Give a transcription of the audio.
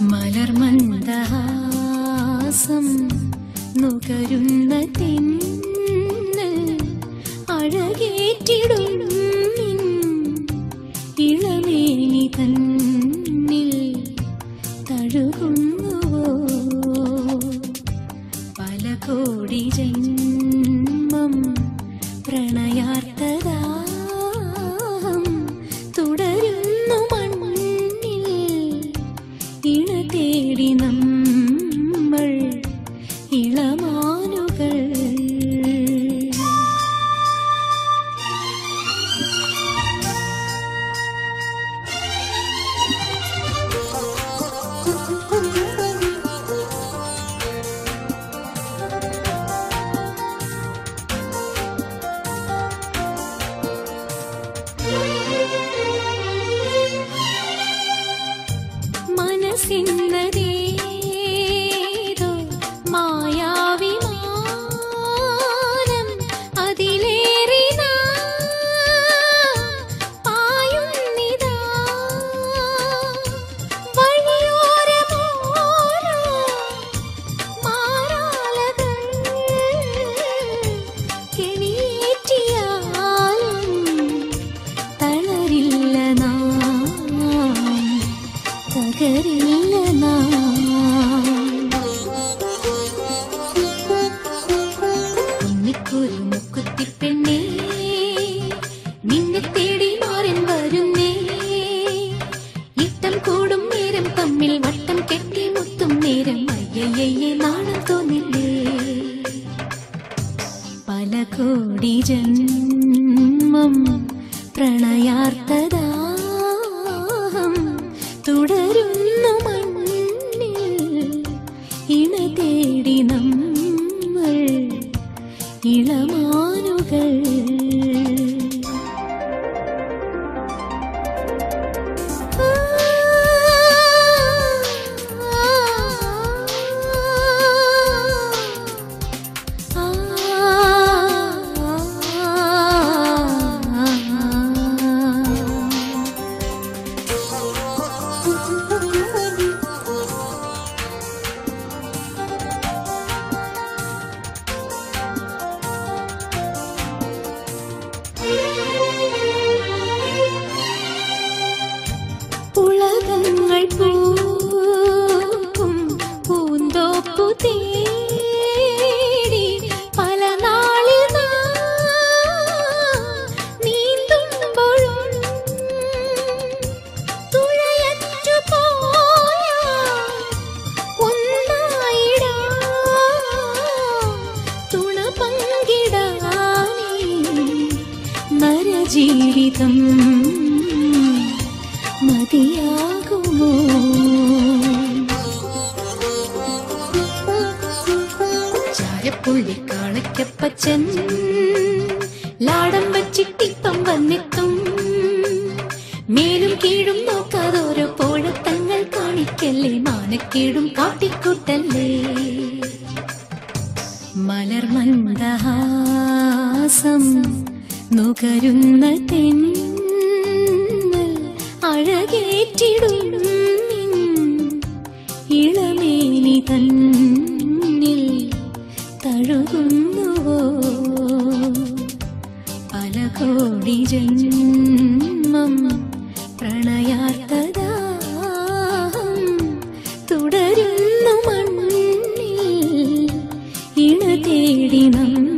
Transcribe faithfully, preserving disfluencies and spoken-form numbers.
മലർമന്ദഹാസം നുകരുന്ന തെന്നൽ അഴകേറ്റിടും ഇളമേനി തന്നിൽ തഴുകുന്നുവോ പല കോടി ജന്മം പ്രണയാർത്തദാഹം തുടരുന്നു മണ്ണിൽ ഇണ തേടി നമ്മൾ ഇളമാനുകൾ മനസ്സിന്നതേതോ മായാവിമാനം അതിലേറി പായുന്നിതാ വഴിയോരമോരോ മാറാലകൾ കെണിയേറ്റിയാലും തളരില്ല തകരില്ല കുന്നിക്കൊരു മുക്കുത്തിപ്പെണ്ണേ നിന്നെ തേടി മാറിൻ വരുന്നേ ഇട്ടം കൂടും നേരം തമ്മിൽ വട്ടം കെട്ടി മുത്തും നേരം അയ്യയ്യേ നാണം തോന്നില്ലേ പല കോടി ജന്മം പ്രണയാർത്തദാഹം തുടരുന്നു മണ്ണിൽ ഇണ തേടി നമ്മൾ ഇളമാനുകൾ ഉലകങ്ങൾ പൂക്കും പൂന്തോപ്പു തേടി പല നാളിൽ നീന്തുമ്പോഴും തുഴയറ്റു പോയ ഒന്നായിടാ തുണ പങ്കിടാനേ നരജീവിതം മതിയാകുമോ ചാരപ്പുള്ളി കാളയ്ക്കപ്പച്ചൻ ലാടം വച്ചിട്ടിപ്പം വന്നെത്തും മേലും കീഴും നോക്കാതോരോ പോഴത്തങ്ങൾ കാണിക്കല്ലേ മാനക്കേടും കാട്ടിക്കൂട്ടല്ലേ മലർമന്ദഹാസം നുകരുന്ന തെന്നൽ അഴകേറ്റിടും ഇളമേനി തന്നിൽ തഴുകുന്നുവോ പല കോടി ജന്മം പ്രണയാർത്തദാഹം തുടരുന്നു മണ്ണിൽ ഇണ തേടി നമ്മൾ